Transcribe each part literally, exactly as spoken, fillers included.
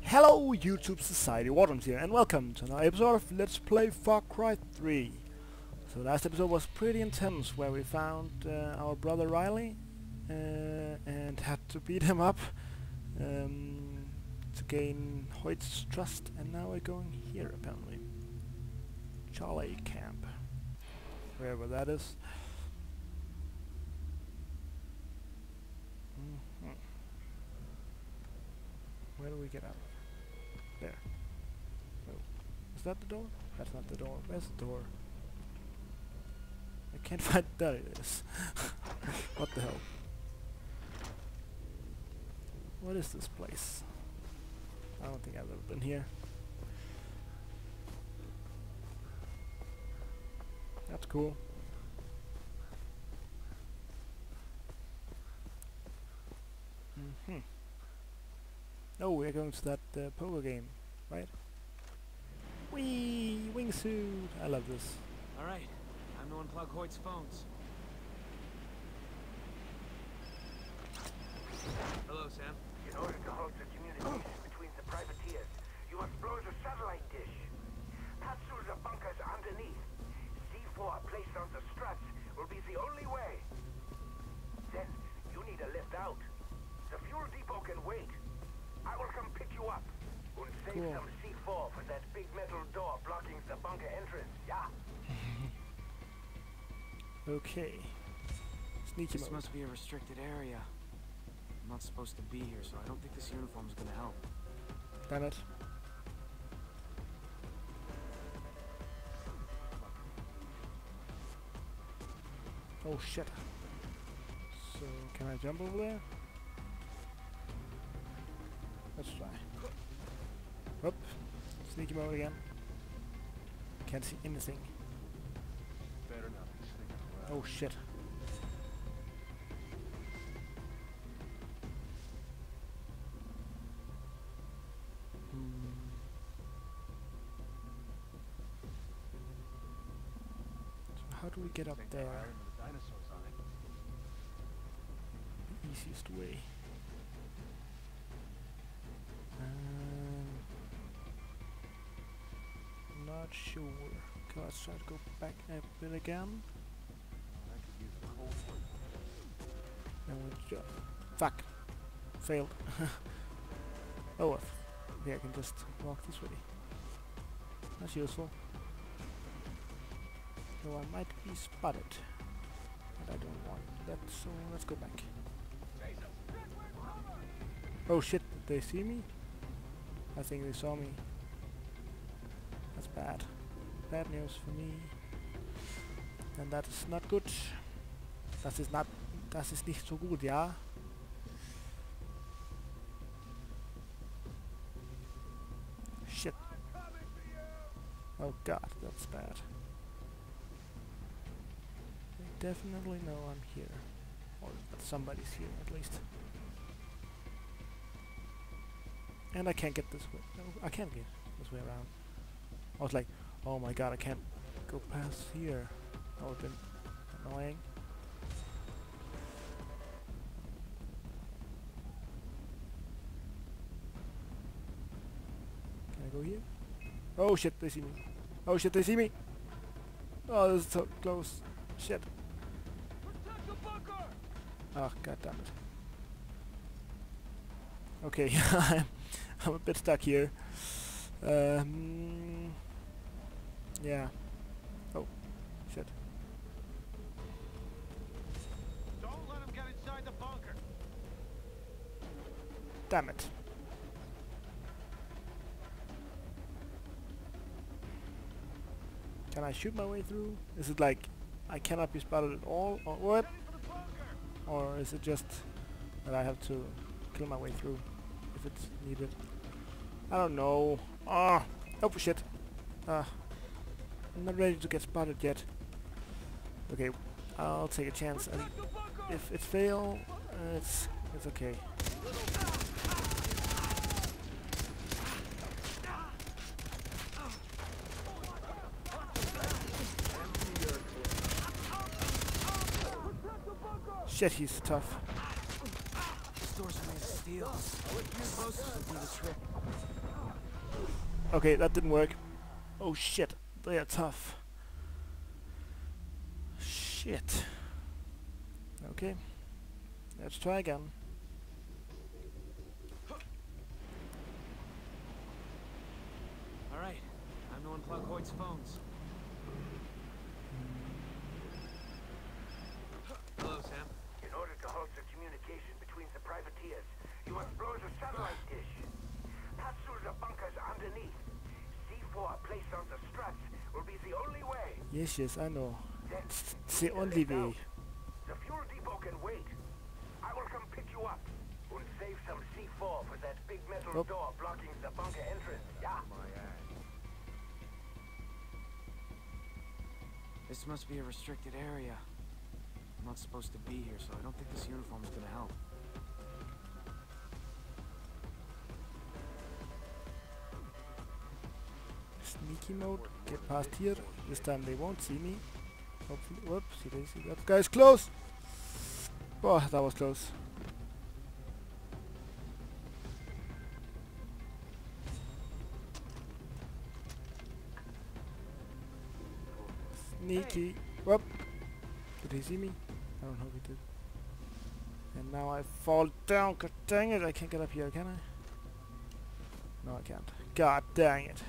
Hello YouTube Society, WarDrums here, and welcome to another episode of Let's Play Far Cry three. So last episode was pretty intense, where we found uh, our brother Riley uh, and had to beat him up um, to gain Hoyt's trust, and now we're going here apparently. Charlie Camp, wherever that is. Mm-hmm. Where do we get out? There. Oh. Is that the door? That's not the door. Where's the door? I can't find... There it is. What the hell? What is this place? I don't think I've ever been here. That's cool. Mm-hmm. Oh, we're going to that uh, poker game, right? Whee! Wingsuit! I love this. Alright, time to unplug Hoyt's phones. Hello, Sam. In order to halt the communication between the privateers, you must blow the satellite dish. Pass through the bunkers underneath. C four placed on the struts will be the only way. Then, you need a lift out. The fuel depot can wait. I will come pick you up and save Cool. some C four for that big metal door blocking the bunker entrance, yeah? Okay. Sneaky This mode. must be a restricted area. I'm not supposed to be here, so I don't think this uniform is gonna help. Damn it. Oh shit. So, can I jump over there? Let's try. Whoop. Sneaky mode again. Can't see anything. Better not be sneaking around. Oh shit. Hmm. So how do we get up Take there? the iron with the dinosaurs on it. The easiest way. Um, not sure. Okay, let's try to go back a bit again. I could use a cold one. And we'll jump. Fuck. Failed. Oh, well. Yeah, I can just walk this way. That's useful. Though I might be spotted. And I don't want that, so let's go back. Oh shit, did they see me? I think they saw me. That's bad. Bad news for me. And that is not good. Das ist not das ist nicht so gut, ja? Shit. Oh god, that's bad. They definitely know I'm here. Or that somebody's here at least. And I can't get this way. No, I can't get this way around. I was like, oh my god, I can't go past here. That would have been annoying. Can I go here? Oh shit, they see me. Oh shit, they see me. Oh, this is so close. Shit. Oh, god damn it. Okay, I'm, I'm a bit stuck here. Um, yeah. Oh, shit. Don't let him get inside the bunker. Damn it. Can I shoot my way through? Is it like I cannot be spotted at all, or what? Or is it just that I have to kill my way through if it's needed? I don't know. Ah, oh shit. Ah, I'm not ready to get spotted yet. Okay, I'll take a chance, and if it fail, uh, it's it's okay. Shit, he's tough. This door's made of steel. Explosives will do the trick. Okay, that didn't work. Oh shit, they are tough. Shit. Okay, let's try again. All right, time to unplug Hoyt's phones. Hello, Sam. In order to halt the communication between the privateers, you must blow the satellite dish. Pass through the bunkers underneath. C four placed on the struts will be the only way. Yes, yes, I know. Then, It's the only let way. out. The fuel depot can wait. I will come pick you up and save some C four for that big metal Oh. door blocking the bunker entrance. Yeah. My ass. This must be a restricted area. I'm not supposed to be here, so I don't think this uniform is gonna help. Sneaky mode. Get past here. This time they won't see me. Hopefully. Whoops, see they see that guy's close. Oh, that was close. Sneaky. Whoop. Did he see me? I don't know if he did. And now I fall down. God dang it! I can't get up here, can I? No, I can't. God dang it.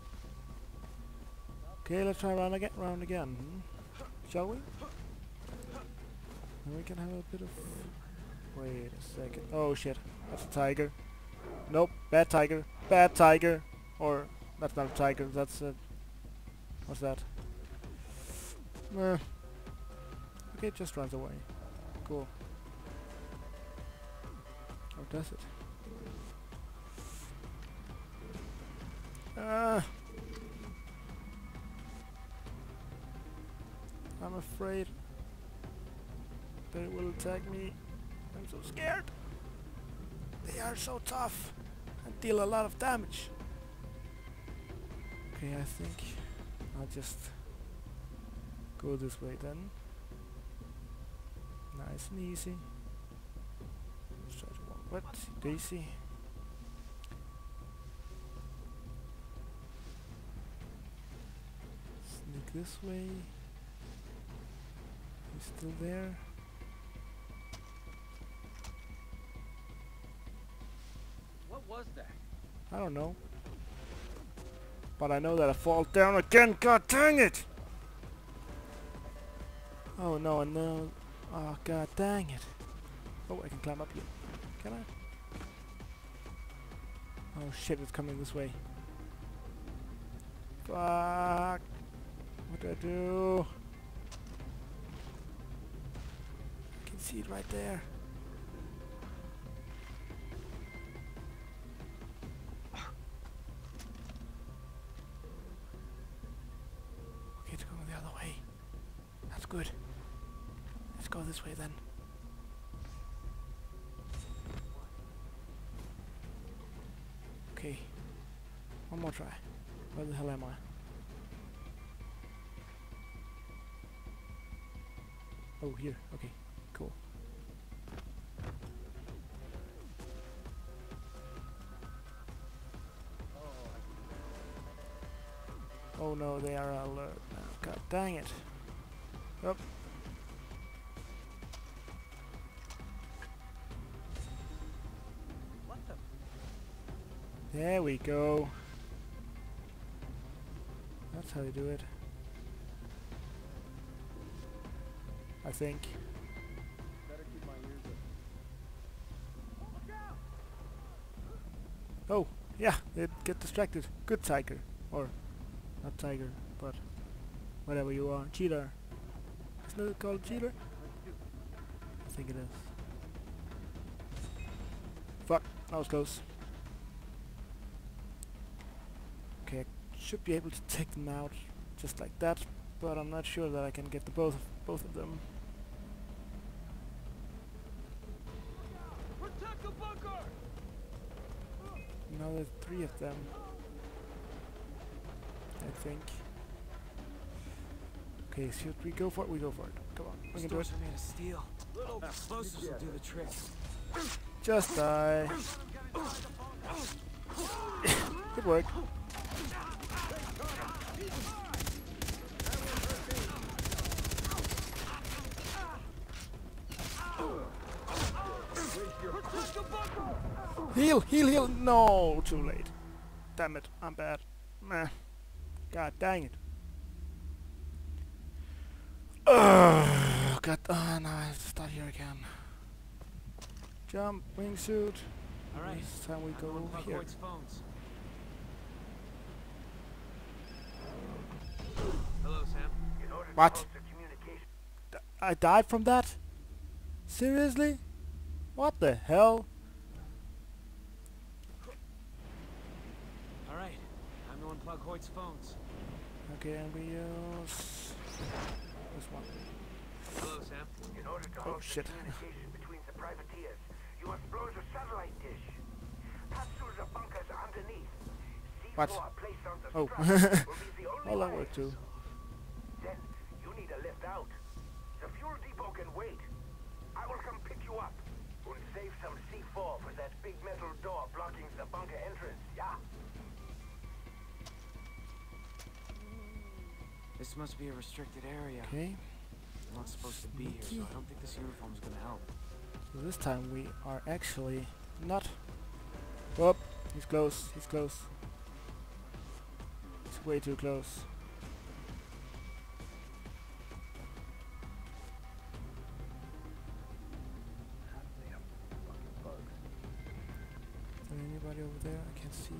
Okay, let's try round again. Round again. Hmm? Shall we? And we can have a bit of. Wait a second. Oh shit! That's a tiger. Nope. Bad tiger. Bad tiger. Or that's not a tiger. That's a. What's that? Uh, okay, it just runs away. Cool. Or does it? Ah! I'm afraid that it will attack me. I'm so scared. They are so tough and deal a lot of damage. Okay, I think I'll just go this way then. Nice and easy. Let's try to walk. What? Daisy? Sneak this way. He's still there. What was that? I don't know. But I know that I fall down again. God dang it! Oh no, and no. Oh god dang it. Oh, I can climb up here. Can I? Oh shit, it's coming this way. Fuck. What do I do? I can see it right there. Okay, it's going the other way. That's good. Let's go this way then. Okay. One more try. Where the hell am I? Oh, here. Okay. Cool. Oh no, they are alert now. God dang it. Up. What the? There we go. That's how you do it. I think. Better keep my ears open. Oh, yeah, they get distracted. Good tiger. Or, not tiger, but whatever you are. Cheater. Isn't it called cheater? I think it is. Fuck, that was close. Okay, I should be able to take them out just like that, but I'm not sure that I can get the both of, both of them. Protect the bunker! Now there's three of them. I think. Okay, should we go for it? We go for it. Come on, we Those can do it. doors are made of steel. Little explosives will do the trick. Just die. It worked. Heal, heal, heal! No, too late. Damn it, I'm bad. Meh. God dang it. Ugh, God, oh no, I have to start here again. Jump, wingsuit. All right. This time we I'm go gonna over unplug here. Hoyt's phones. Hello, Sam. In order to What? host a communication, D I died from that? Seriously? What the hell? All right. I'm gonna unplug Hoyt's phones. Okay, and we use this one. Hello, Sam. in order to Oh, host shit. a communication between the privateers, you must blow the satellite dish. Pass through the bunkers underneath. C four What? placed on the Oh. struts will be the only Well, that way. worked too. Then you need a lift out. The fuel depot can wait. I will come pick you up and save some C four for that big metal door blocking the bunker entrance. Yeah. This must be a restricted area. Okay, I'm not supposed to be here, so I don't think this uniform's gonna help. so this time we are actually not. Oh, he's close, he's close. He's way too close. Is there anybody over there? I can't see.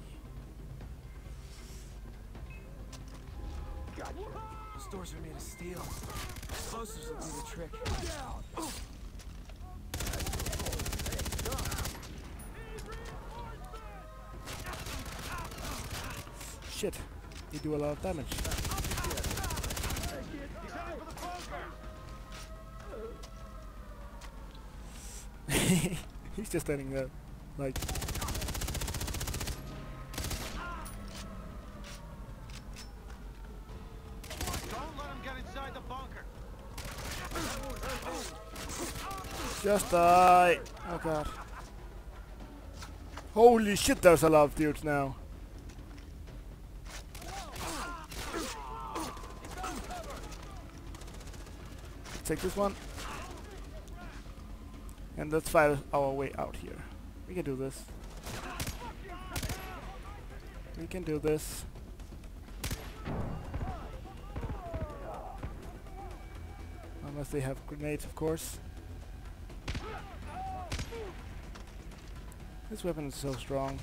Those doors are made of steel. Explosives will do the trick. Shit, they do a lot of damage. He's just standing there, like. Don't let him get inside the bunker. Just die! Oh god. Holy shit, there's a lot of dudes now. Take this one. And let's fight our way out here. We can do this. We can do this. Unless they have grenades, of course. This weapon is so strong.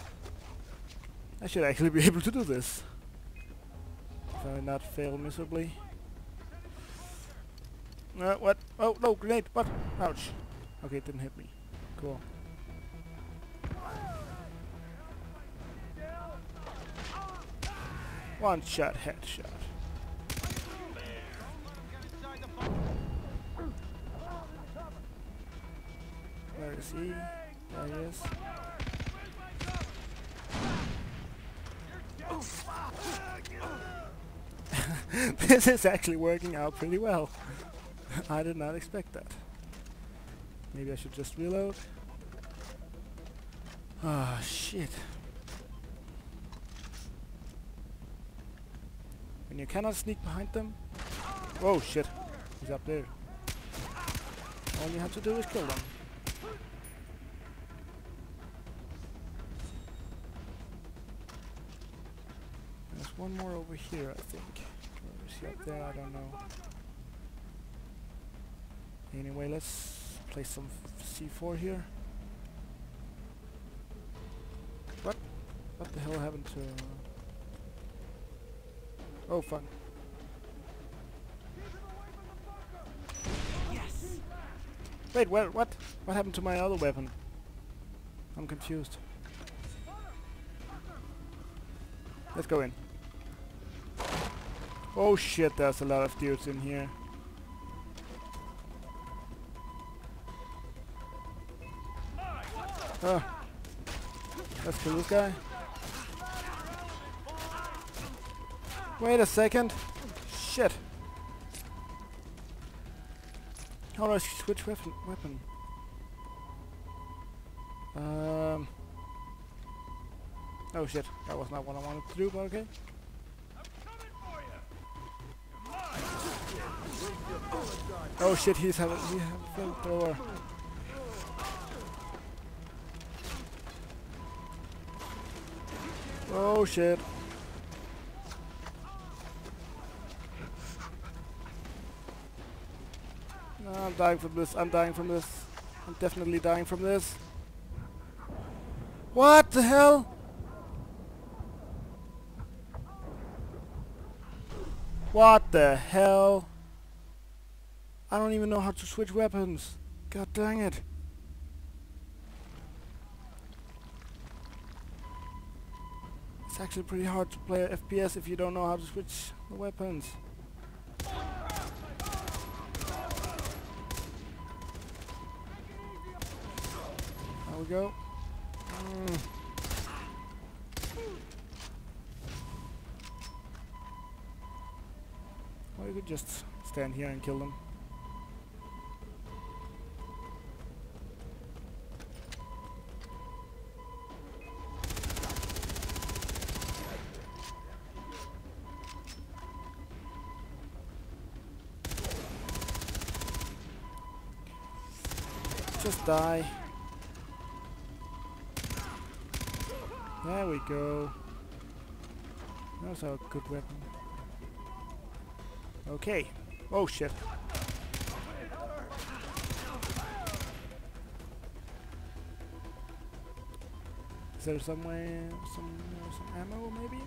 I should actually be able to do this. If I not fail miserably. Uh, what? Oh, no, grenade! What? Ouch. Okay, it didn't hit me. Cool. One shot, headshot. Where is he? There he is. This is actually working out pretty well. I did not expect that. Maybe I should just reload. Ah, shit. When you cannot sneak behind them. Oh shit, he's up there. All you have to do is kill them. There's one more over here, I think. Or is he up there? I don't know. Anyway, let's place some C four here. What? What the hell happened to... Oh, fun. Yes. Wait, where, what? What happened to my other weapon? I'm confused. Let's go in. Oh shit, there's a lot of dudes in here. Oh. Let's kill this guy. Wait a second. Shit. How do I switch weapon? Weapon. Um. Oh shit. That was not what I wanted to do, but okay. Oh shit. He's having he have a flamethrower. Oh shit. No, I'm dying from this. I'm dying from this. I'm definitely dying from this. What the hell? What the hell? I don't even know how to switch weapons. God dang it. It's actually pretty hard to play F P S if you don't know how to switch the weapons. There we go. Mm. Or you could just stand here and kill them. Just die. There we go. That's a good weapon. Okay. Oh shit. Is there somewhere some uh, some ammo maybe?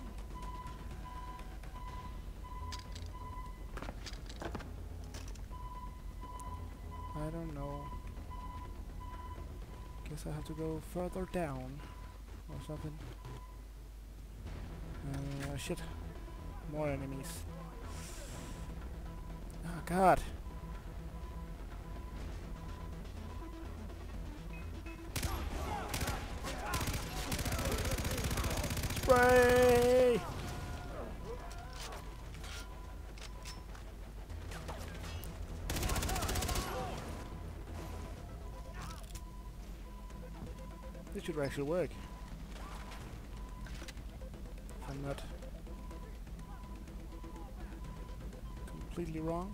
I don't know. Guess I have to go further down or something. Uh, shit. More enemies. Oh god. Spray! This should actually work. If I'm not completely wrong.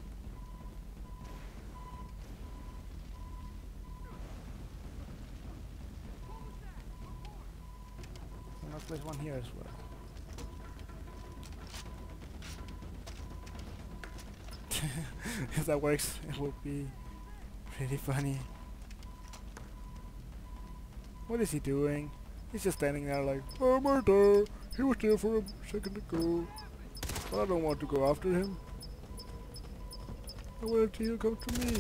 And I'll place one here as well. If that works, it will be pretty funny. What is he doing? He's just standing there like, oh my god, he was there for a second ago. But I don't want to go after him. I wait till he'll come to me.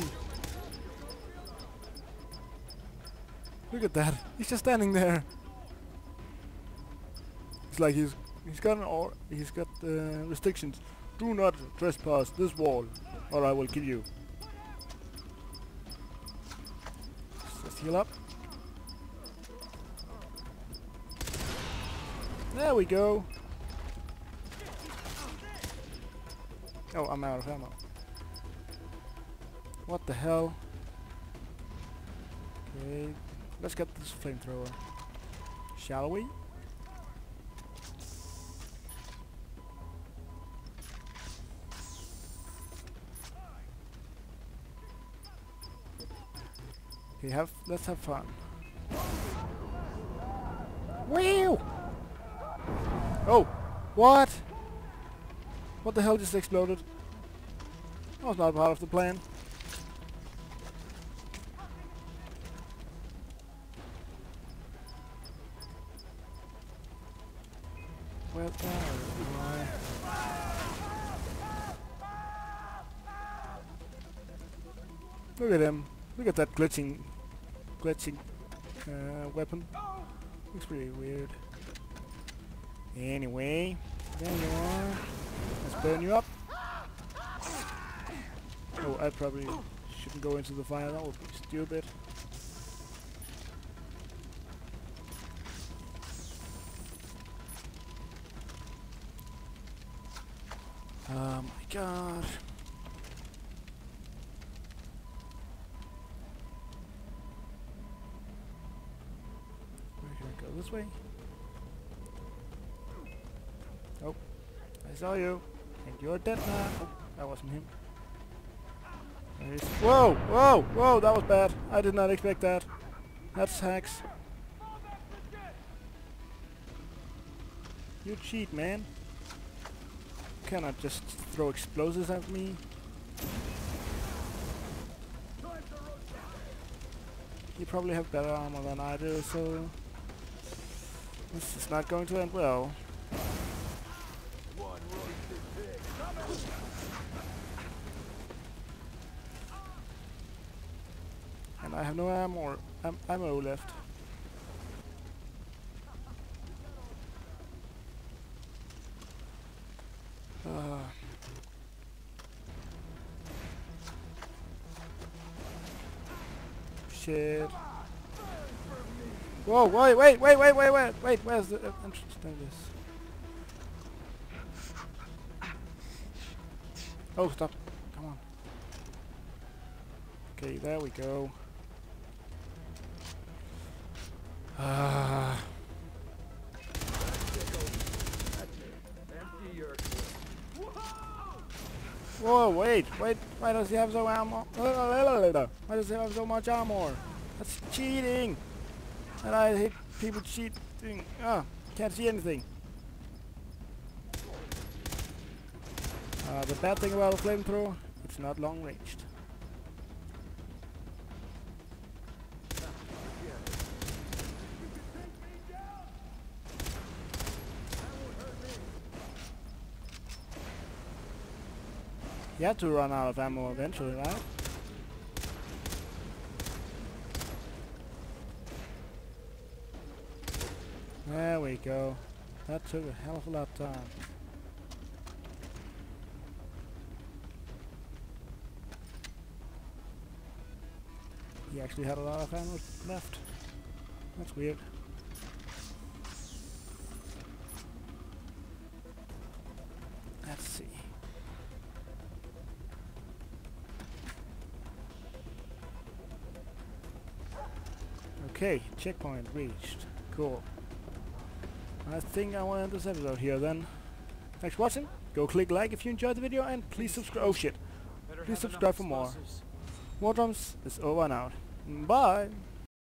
Look at that. He's just standing there. It's like he's he's got an or he's got uh, restrictions. Do not trespass this wall, or I will kill you. Let's heal up. There we go. Oh, I'm out of ammo. What the hell? Okay, let's get this flamethrower. Shall we? Okay, have let's have fun. Whew! Oh, what? What the hell just exploded? That was not part of the plan. Where am I? Look at him. Look at that glitching, glitching uh, weapon. Looks pretty weird. Anyway, there you are. Let's burn you up. Oh, I probably shouldn't go into the fire. That would be stupid. Oh my god. Where can I go? This way? Oh, I saw you. And you're dead now. Oh, that wasn't him. There is whoa! Whoa! Whoa! That was bad. I did not expect that. That's hacks. You cheat, man. You cannot just throw explosives at me. You probably have better armor than I do, so this is not going to end well. And I have no ammo, am ammo left. Uh. Shit. Whoa, wait, wait, wait, wait, wait, wait, wait, where's the uh, entrance to this? Oh, stop. Come on. Okay, there we go. Ah. Whoa, wait, wait, why does he have so ammo? Why does he have so much armor? That's cheating! And I hate people cheating. Ah, can't see anything. Uh, the bad thing about a flamethrower, it's not long ranged. You have to run out of ammo eventually, right? There we go. That took a hell of a lot of time. He actually had a lot of ammo left. That's weird. Let's see. Okay, checkpoint reached. Cool. I think I want to end this episode here then. Thanks for watching. Go click like if you enjoyed the video and please subscribe. Oh shit. Please subscribe for more. WarDrums is over and out. Bye.